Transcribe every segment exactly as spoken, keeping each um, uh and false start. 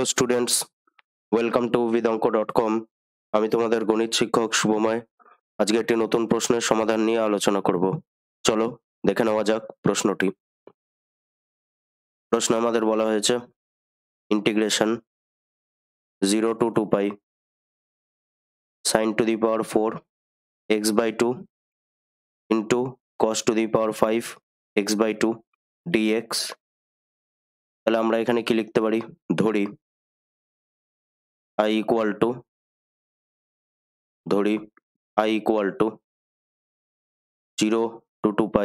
Hello students, welcome to বিদঙ্ক dot com. আমি তোমাদের গণিত শিক্ষক শুভময়। আজকে একটি নতুন প্রশ্নের সমাধান নিয়ে আলোচনা করব। চলো দেখে নেওয়া যাক প্রশ্নটি। প্রশ্ন আমাদের বলা হয়েছে integration zero to two pi sine to the power four x by two into cos to the power five x by two dx. তাহলে আমরা এখানে কি লিখতে পারি? ধরি আই ইকুয়াল টু ধরি I equal to zero to two pi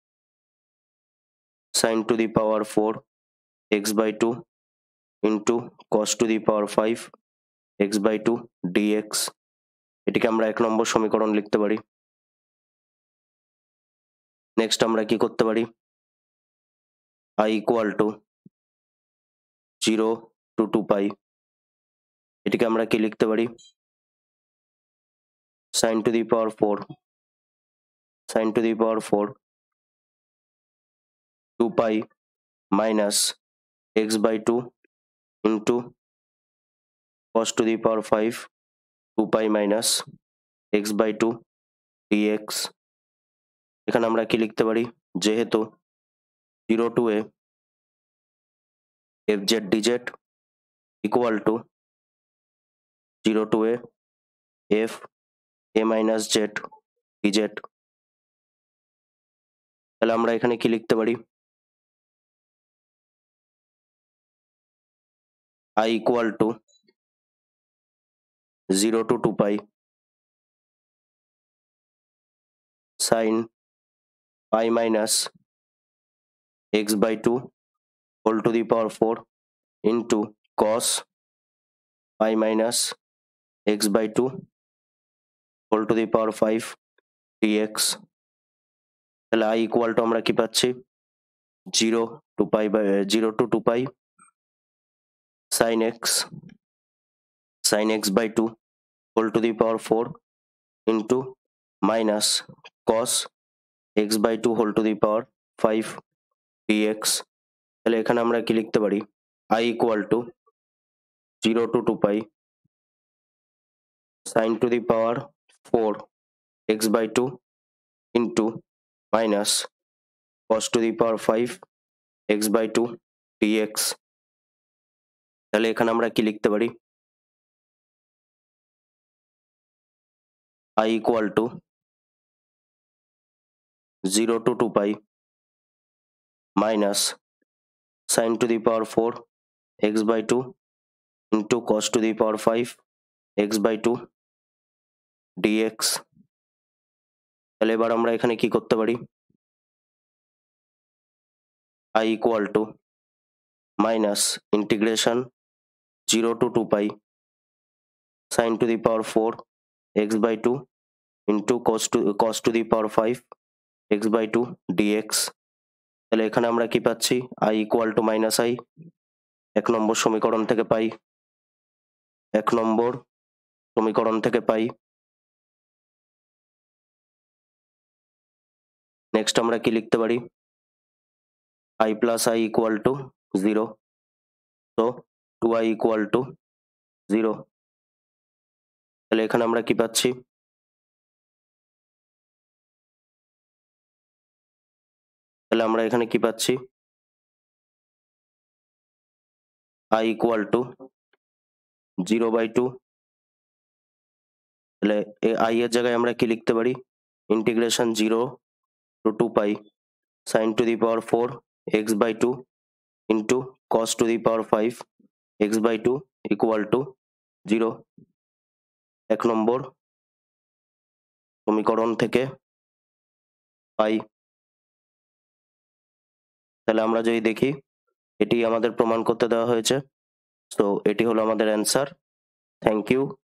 sine to the power four x by two into cos to the power five x by two dx. এটিকে আমরা এক নম্বর সমীকরণ লিখতে পারি। নেক্সট আমরা কি করতে পারি? I equal to zero to two pi এটিকে আমরা কি লিখতে পারি? Sine to the power four sine to the power four two pi minus x by two into cos to the power five two pi minus x by two dx. এখানে আমরা কি লিখতে পারি? যেহেতু zero to a f z dz equal to zero to a f a minus z dz, তাহলে আমরা এখানে কি লিখতে পারি? I equal to zero to two pi sine pi minus x by two whole to the power four into cos pi minus x by two whole to the power five dx. তাহলে I equal to আমরা কি পাচ্ছি? Zero to pi by zero to two pi sine x sine x by two whole to the power four into minus cos x by two whole to the power five dx. তাহলে এখানে আমরা কি লিখতে পারি? I equal to zero to two pi sine to the power four x by two into minus cos to the power five x by two dx. তাহলে এখানে আমরা কি লিখতে পারি? I equal to zero to two pi minus sine to the power four x by two into cos to the power five x by two dx. তাহলে এবার আমরা এখানে কি করতে পারি? I equal to minus integration zero to two pi sine to the power four x by two into cos to cos to the power five x by two dx. তাহলে এখানে আমরা কি পাচ্ছি? I equal to minus I এক নম্বর সমীকরণ থেকে পাই এক নম্বর সমীকরণ থেকে পাই নেক্সট আমরা কি লিখতে পারি? I plus I equal to zero, তো two I equal to zero. তাহলে এখানে আমরা কি পাচ্ছি? তাহলে আমরা এখানে কি পাচ্ছি? I equal to zero by two. তাহলে আই এর জায়গায় আমরা কি লিখতে পারি? Integration zero to two pi sine to the power four x by two into cos to the power five x by two equal to zero. এক নম্বর সমীকরণ থেকে পাই। তাহলে আমরা যদি দেখি, এটি আমাদের প্রমাণ করতে দেওয়া হয়েছে। তো এটি হলো আমাদের অ্যান্সার। Thank you.